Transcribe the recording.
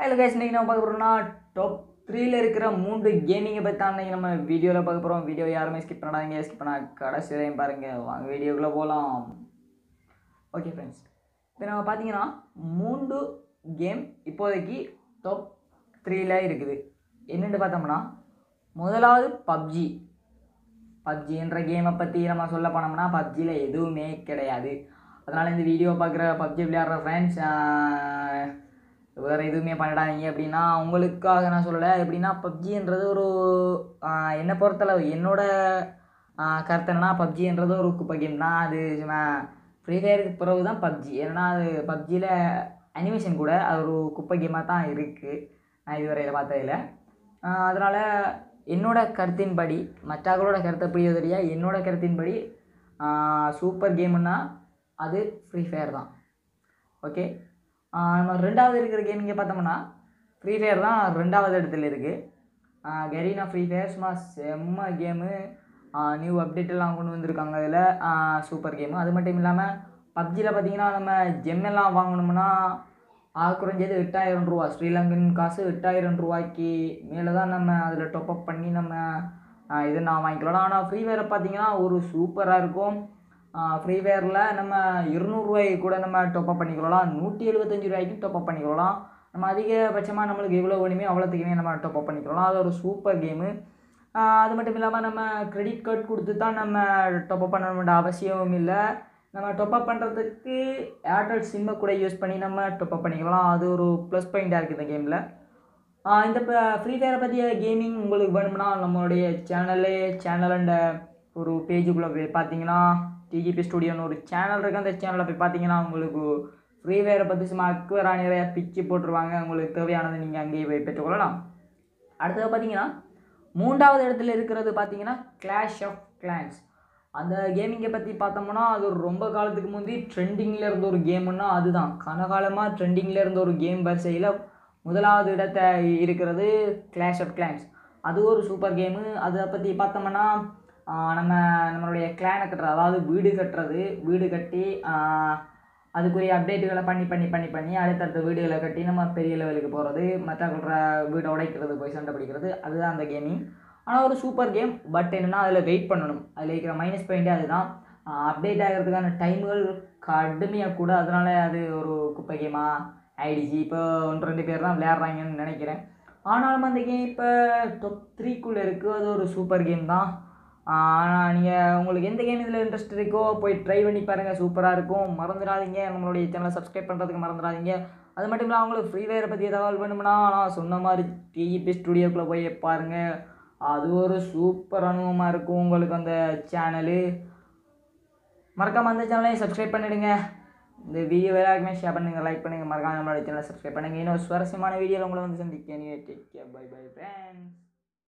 Hello guys, இன்றைக்கி நம்ம பார்க்க போகிறோம்னா டாப் 3ல இருக்கிற 3 கேமிங்கை பற்றி தான் இன்றைக்கி நம்ம வீடியோவில் பார்க்க போகிறோம். வீடியோ யாருமே ஸ்கிப் பண்ணாதீங்க, ஸ்கிப் பண்ணால் கடைசி வரையும் பாருங்கள். வாங்க வீடியோக்குள்ளே போகலாம். ஓகே ஃப்ரெண்ட்ஸ், இப்போ நம்ம பார்த்தீங்கன்னா 3 கேம் இப்போதைக்கு டாப் 3ல இருக்குது. என்னென்னு பார்த்தோம்னா, முதலாவது பப்ஜி என்ற கேமை பற்றி நம்ம சொல்ல போனோம்னா பப்ஜியில் எதுவுமே கிடையாது. அதனால் இந்த வீடியோ பார்க்குற பப்ஜி விளையாடுற ஃப்ரெண்ட்ஸ் வேறு எதுவுமே பண்ணிடாதீங்க. அப்படின்னா உங்களுக்காக நான் சொல்லலை. எப்படின்னா பப்ஜின்றது ஒரு என்னை பொறுத்தளவு என்னோட கருத்து என்னன்னா, பப்ஜின்றது ஒரு குப்பை கேம் தான். அது ஃப்ரீ ஃபயருக்கு பிறகு தான் பப்ஜி. ஏன்னா அது பப்ஜியில் அனிமேஷன் கூட அது ஒரு குப்பை கேமாக தான் இருக்குது, நான் இதுவரையில் பார்த்ததில்ல. அதனால் என்னோட கருத்தின்படி, மற்றவர்களோட கருத்தை புரியவதில்லையா, என்னோட கருத்தின்படி சூப்பர் கேமுன்னா அது ஃப்ரீ ஃபயர் தான். ஓகே, நம்ம ரெண்டாவது இருக்கிற கேமிங்கை பார்த்தோம்னா ஃப்ரீ ஃபயர் தான் ரெண்டாவது இடத்துல இருக்குது. கரீனா ஃப்ரீ ஃபயர் சும்மா செம்ம கேமு. நியூ அப்டேட்டெல்லாம் கொண்டு வந்திருக்காங்க அதில். Super game. அது மட்டும் இல்லாமல் பப்ஜியில் பார்த்திங்கன்னா நம்ம ஜெம்மெல்லாம் வாங்கணும்னா குறைஞ்சது 8000 ரூபா, ஸ்ரீலங்கன் காசு 8000 ரூபாய்க்கு மேலே தான் நம்ம அதில் டாப்அப் பண்ணி நம்ம இதை நான் வாங்கிக்கலாம். ஆனால் ஃப்ரீ ஃபயரை பார்த்திங்கன்னா ஒரு சூப்பராக இருக்கும். ஃப்ரீ ஃபயரில் நம்ம 200 ரூபாய்க்கு கூட நம்ம டாப்அப் பண்ணிக்கலாம், 175 ரூபாய்க்கும் டாப்அப் பண்ணிக்கலாம். நம்ம அதிகபட்சமாக நம்மளுக்கு எவ்வளோ வேணுமே அவ்வளோத்துக்குமே நம்ம டாப்அப் பண்ணிக்கலாம். அது ஒரு சூப்பர் கேமு. அது மட்டும் இல்லாமல் நம்ம கிரெடிட் கார்டு கொடுத்து தான் நம்ம டாப்அப் பண்ண வேண்டிய அவசியமும் இல்லை. நம்ம டாப்அப் பண்ணுறதுக்கு ஏர்டெல் சிம்மை கூட யூஸ் பண்ணி நம்ம டாப்அப் பண்ணிக்கலாம். அது ஒரு ப்ளஸ் பாயிண்ட்டாக இருக்குது இந்த கேமில். இந்த ஃப்ரீ ஃபயரை பற்றிய கேமிங் உங்களுக்கு வேணும்னா நம்மளுடைய சேனல் அண்ட் ஒரு பேஜுக்குள்ளே போய் பார்த்தீங்கன்னா டிஜிபி ஸ்டுடியோன்னு ஒரு சேனல் இருக்குது. அந்த சேனலில் போய் பார்த்தீங்கன்னா உங்களுக்கு ஃப்ரீ ஃபயரை பற்றி சும்மா அக்குவரா நிறையா பிச்சு போட்டுருவாங்க. உங்களுக்கு தேவையானது நீங்கள் அங்கேயே போய் பெற்றுக்கொள்ளலாம். அடுத்தது பார்த்தீங்கன்னா 3வது இடத்துல இருக்கிறது பார்த்தீங்கன்னா கிளாஷ் ஆஃப் கிளான்ஸ். அந்த கேமிங்கை பற்றி பார்த்தோம்னா அது ரொம்ப காலத்துக்கு முந்தி ட்ரெண்டிங்கில் இருந்த ஒரு கேமுன்னா அதுதான். கனகாலமாக ட்ரெண்டிங்கில் இருந்த ஒரு கேம் வரிசையில் முதலாவது இடத்தை இருக்கிறது கிளாஷ் ஆஃப் கிளான்ஸ். அது ஒரு சூப்பர் கேமு. அதை பற்றி பார்த்தோம்னா நம்மளுடைய கிளானை கட்டுறது, அதாவது வீடு கட்டி அதுக்குரிய அப்டேட்டுகளை பண்ணி அடுத்தடுத்த வீடுகளை கட்டி நம்ம பெரிய லெவலுக்கு போகிறது, மற்றவங்கள வீடை உடைக்கிறது, போய் சண்டை பிடிக்கிறது, அதுதான் அந்த கேமிங். ஆனால் ஒரு சூப்பர் கேம். பட் என்னென்னா அதில் வெயிட் பண்ணணும். அதில் இருக்கிற மைனஸ் பாயிண்ட்டே அதுதான். அப்டேட் ஆகிறதுக்கான டைமுகள் கடுமையாக கூட. அதனால் அது ஒரு குப்பை கேமாக ஆயிடுச்சு. இப்போ 1-2 பேர் தான் விளையாடுறாங்கன்னு நினைக்கிறேன். ஆனாலும் அந்த கேம் இப்போ டாப் 3க்குள்ளே இருக்குது. அது ஒரு சூப்பர் கேம் தான். ஆனால் உங்களுக்கு எந்த கேம் இதில் இன்ட்ரெஸ்ட் இருக்கோ போய் ட்ரை பண்ணி பாருங்கள், சூப்பராக இருக்கும். மறந்துடாதீங்க, நம்மளுடைய சேனலை சப்ஸ்கிரைப் பண்ணுறதுக்கு மறந்துடாதீங்க. அது மட்டும் இல்லாமல் அவங்களுக்கு ஃப்ரீ ஃபயரை பற்றி ஏதாவது வேணும்னா நான் சொன்ன மாதிரி டிஜிபி ஸ்டுடியோக்குள்ளே போய் பாருங்கள். அது ஒரு சூப்பர் அனுபவமாக இருக்கும் உங்களுக்கு அந்த சேனலு. மறக்காமல் அந்த சேனலையும் சப்ஸ்கிரைப் பண்ணிவிடுங்க. இந்த வீடியோ எல்லாருக்குமே ஷேர் பண்ணுங்கள், லைக் பண்ணுங்கள். மறக்காமல் நம்மளுடைய சேனலை சப்ஸ்கிரைப் பண்ணுங்கள். இன்னும் சுவாரஸ்யமான வீடியோவில் உங்களை வந்து சந்திக்க. Take care, bye bye friends.